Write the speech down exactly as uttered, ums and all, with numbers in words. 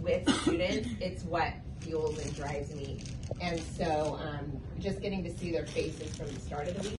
with students, it's what fuels and drives me. And so um, just getting to see their faces from the start of the week